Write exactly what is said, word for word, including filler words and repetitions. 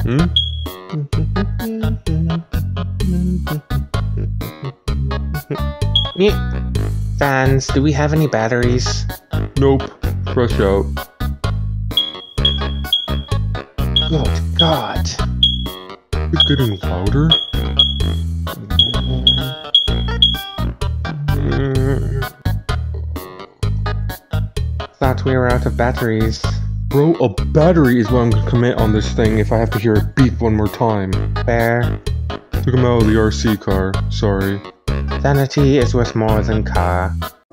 Hmm? Yeah. Fans, do we have any batteries? Nope. Fresh out. Good God. It's getting louder. Thought we were out of batteries. Bro, a battery is what I'm gonna commit on this thing if I have to hear it beep one more time. Fair. Took him out of the R C car. Sorry. Sanity is worth more than car.